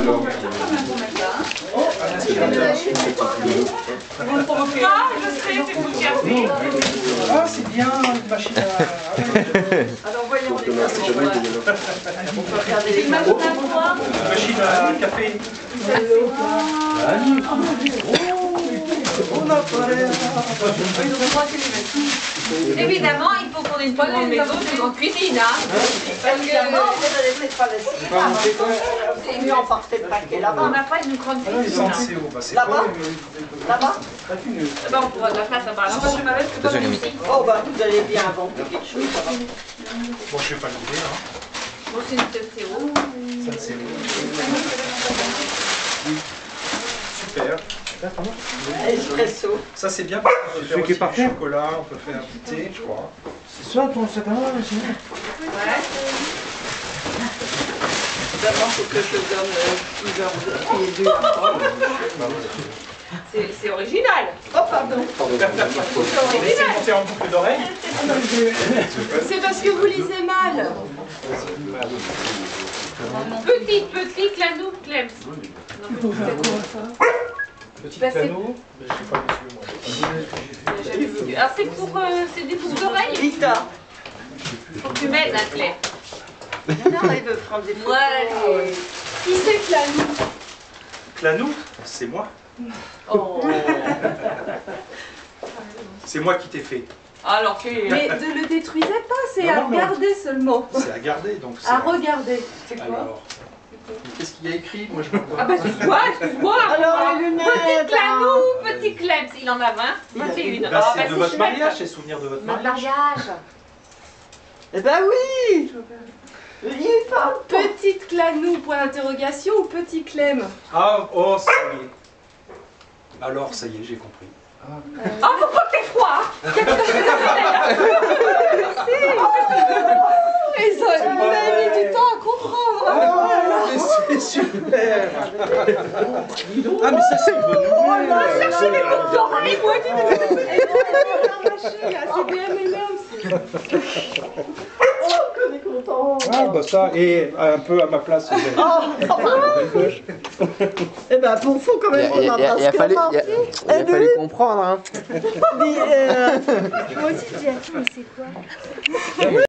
alors. Ah, je sais, c'est vous qui avez. Ah, c'est bien, une machine à... Alors voyons les On peut regarder les Une machine à quoi? Une machine à café. On a parlé. Évidemment, il faut qu'on ait une grande maison, une grande cuisine, hein. Évidemment, vous n'allez peut-être pas laisser. C'est mieux en porter le paquet On là-bas. n'a pas une grande cuisine. Hein. Là-bas. Là-bas. Bon, on pourra de la place à part. Alors, moi, je m'avais que comme ici. Oh bah vous allez bien inventer quelque chose, ça va. Bon, je vais pas l'ouvrir. Hein. Bon, c'est une TCO. Ça, c'est... Super. Espresso. Ça, c'est bien parce qu'on peut faire aussi du chocolat, on peut faire du thé, je crois. C'est ça ton sac à main aussi? Ouais. D'abord, il faut que je donne plusieurs C'est original. Oh pardon. Laissez monter en boucle d'oreille. C'est parce que vous lisez mal. Petit clanou, Clem. Petit Bah, c'est- canot, mais je sais pas monsieur moi. Alors, c'est pour. C'est des boucles d'oreilles. Vita. Faut que tu m'aides, hein, Claire. Non, il veut prendre des photos. Ouais. Qui c'est que la nous? Clanou, c'est moi. Oh. C'est moi qui t'ai fait. Alors, tu. Mais ne le détruisez pas, c'est Non, à non. regarder seulement. C'est à garder, donc c'est... À regarder. C'est quoi? Alors, qu'est-ce qu'il y a écrit? Moi, je vois Ah, bah, excuse-moi, excuse-moi. Alors les Petit lunettes. clanou, petit Clem. Il en a 20. 21. Bah, Ah, c'est de bah, votre chouette. mariage, c'est souvenir de votre Notre mariage. mariage. Eh ben oui. Il parle pas. Petite Clanou, point d'interrogation, ou petit Clem? Ah, oh, ça y est. Alors, ça y est, j'ai compris. Ah, pourquoi t'es froid? Vous avez mis du temps à comprendre. Oh, mais c'est super. Ah, mais ça, c'est une bonne nouvelle. Cherchez des boucles d'oreilles, moi, dis donc. C'est bien aimé aussi. On est content. Ah, bah ça, et un peu à ma place. Eh ben bon, faut quand même qu'on embrasse Il a fallu Clément. comprendre, hein. Dis, Moi aussi, je dis, attends, mais c'est quoi?